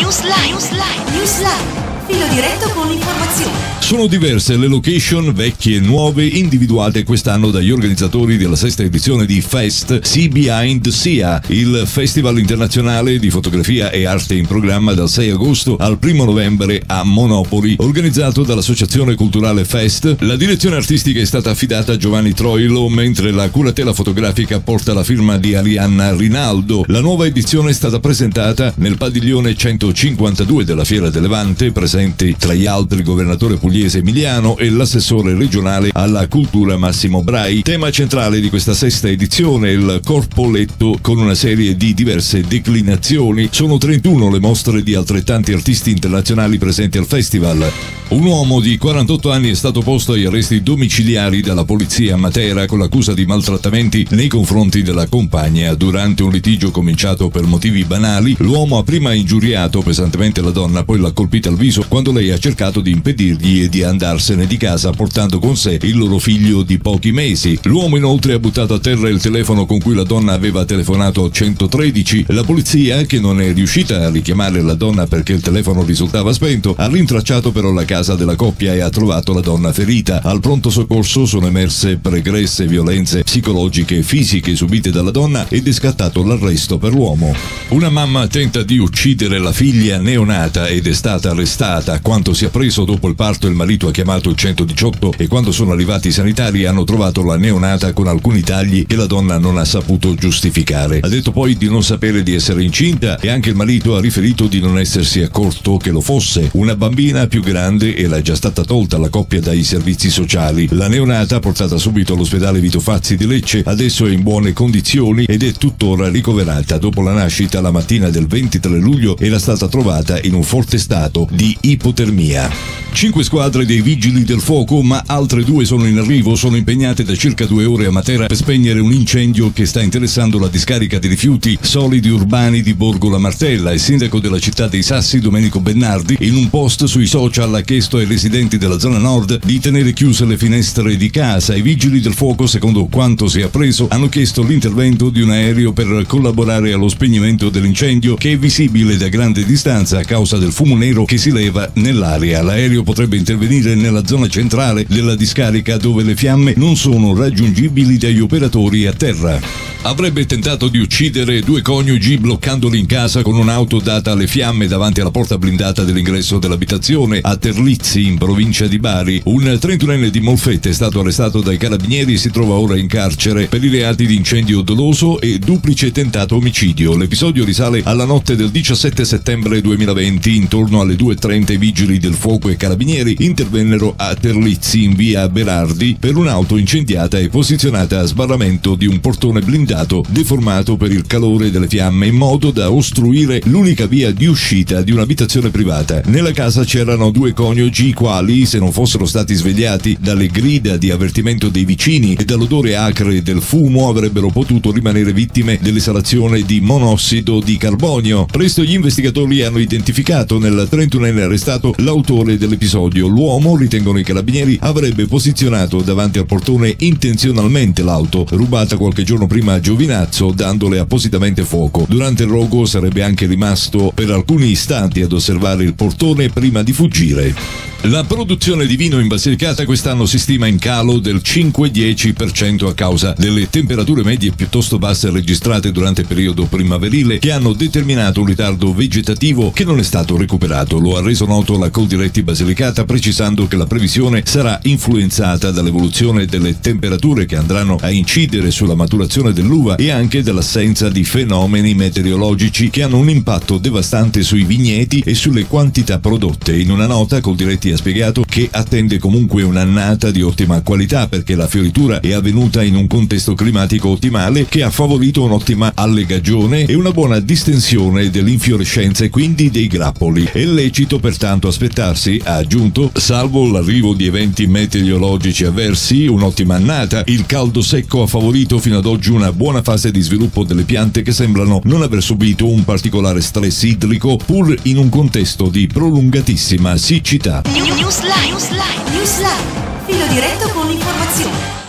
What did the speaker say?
Newsline. Filo diretto con l'informazione. Sono diverse le location, vecchie e nuove, individuate quest'anno dagli organizzatori della sesta edizione di Fest See Behind SIA, il festival internazionale di fotografia e arte in programma dal 6 agosto al 1 novembre a Monopoli, organizzato dall'Associazione Culturale Fest. La direzione artistica è stata affidata a Giovanni Troilo, mentre la curatela fotografica porta la firma di Arianna Rinaldo. La nuova edizione è stata presentata nel padiglione 152 della Fiera del Levante, presenti tra gli altri il governatore pugliese Emiliano e l'assessore regionale alla cultura Massimo Brai. Tema centrale di questa sesta edizione è il corpo letto, con una serie di diverse declinazioni. Sono 31 le mostre di altrettanti artisti internazionali presenti al festival. Un uomo di 48 anni è stato posto agli arresti domiciliari dalla polizia a Matera con l'accusa di maltrattamenti nei confronti della compagna. Durante un litigio cominciato per motivi banali, l'uomo ha prima ingiuriato pesantemente la donna, poi l'ha colpita al viso quando lei ha cercato di impedirgli di andarsene di casa, portando con sé il loro figlio di pochi mesi. L'uomo inoltre ha buttato a terra il telefono con cui la donna aveva telefonato 113. La polizia, che non è riuscita a richiamare la donna perché il telefono risultava spento, ha rintracciato però la casa della coppia e ha trovato la donna ferita. Al pronto soccorso sono emerse pregresse violenze psicologiche e fisiche subite dalla donna ed è scattato l'arresto per l'uomo. Una mamma tenta di uccidere la figlia neonata ed è stata arrestata. A quanto si è appreso, dopo il parto il marito ha chiamato il 118 e quando sono arrivati i sanitari hanno trovato la neonata con alcuni tagli che la donna non ha saputo giustificare. Ha detto poi di non sapere di essere incinta e anche il marito ha riferito di non essersi accorto che lo fosse. Una bambina più grande era già stata tolta alla coppia dai servizi sociali. La neonata, portata subito all'ospedale Vito Fazzi di Lecce, adesso è in buone condizioni ed è tuttora ricoverata. Dopo la nascita, la mattina del 23 luglio, era stata trovata in un forte stato di ipotermia. 5 squadre dei Vigili del Fuoco, ma altre 2 sono in arrivo, sono impegnate da circa 2 ore a Matera per spegnere un incendio che sta interessando la discarica di rifiuti solidi urbani di Borgo La Martella. Il sindaco della città dei Sassi, Domenico Bennardi, in un post sui social ha chiesto ai residenti della zona nord di tenere chiuse le finestre di casa. I Vigili del Fuoco, secondo quanto si è appreso, hanno chiesto l'intervento di un aereo per collaborare allo spegnimento dell'incendio, che è visibile da grande distanza a causa del fumo nero che si leva nell'aria. L'aereo potrebbe intervenire nella zona centrale della discarica, dove le fiamme non sono raggiungibili dagli operatori a terra. Avrebbe tentato di uccidere 2 coniugi bloccandoli in casa con un'auto data alle fiamme davanti alla porta blindata dell'ingresso dell'abitazione a Terlizzi, in provincia di Bari. Un 31enne di Molfetta è stato arrestato dai carabinieri e si trova ora in carcere per i reati di incendio doloso e duplice tentato omicidio. L'episodio risale alla notte del 17 settembre 2020. Intorno alle 2:30 i Vigili del Fuoco e carabinieri intervennero a Terlizzi, in via Berardi, per un'auto incendiata e posizionata a sbarramento di un portone blindato deformato per il calore delle fiamme, in modo da ostruire l'unica via di uscita di un'abitazione privata. Nella casa c'erano 2 coniugi, i quali, se non fossero stati svegliati dalle grida di avvertimento dei vicini e dall'odore acre del fumo, avrebbero potuto rimanere vittime dell'esalazione di monossido di carbonio. Presto gli investigatori hanno identificato nel 31enne arrestato l'autore dell'episodio. L'uomo, ritengono i carabinieri, avrebbe posizionato davanti al portone intenzionalmente l'auto, rubata qualche giorno prima a Giovinazzo, dandole appositamente fuoco. Durante il rogo sarebbe anche rimasto per alcuni istanti ad osservare il portone prima di fuggire. La produzione di vino in Basilicata quest'anno si stima in calo del 5-10% a causa delle temperature medie piuttosto basse registrate durante il periodo primaverile, che hanno determinato un ritardo vegetativo che non è stato recuperato. Lo ha reso noto la Coldiretti Basilicata, precisando che la previsione sarà influenzata dall'evoluzione delle temperature che andranno a incidere sulla maturazione dell'uva e anche dall'assenza di fenomeni meteorologici che hanno un impatto devastante sui vigneti e sulle quantità prodotte. In una nota, Coldiretti ha spiegato che attende comunque un'annata di ottima qualità, perché la fioritura è avvenuta in un contesto climatico ottimale che ha favorito un'ottima allegagione e una buona distensione dell'infiorescenza e quindi dei grappoli. È lecito pertanto aspettarsi, ha aggiunto, salvo l'arrivo di eventi meteorologici avversi, un'ottima annata. Il caldo secco ha favorito fino ad oggi una buona fase di sviluppo delle piante, che sembrano non aver subito un particolare stress idrico, pur in un contesto di prolungatissima siccità. Newsline. Filo diretto con l'informazione.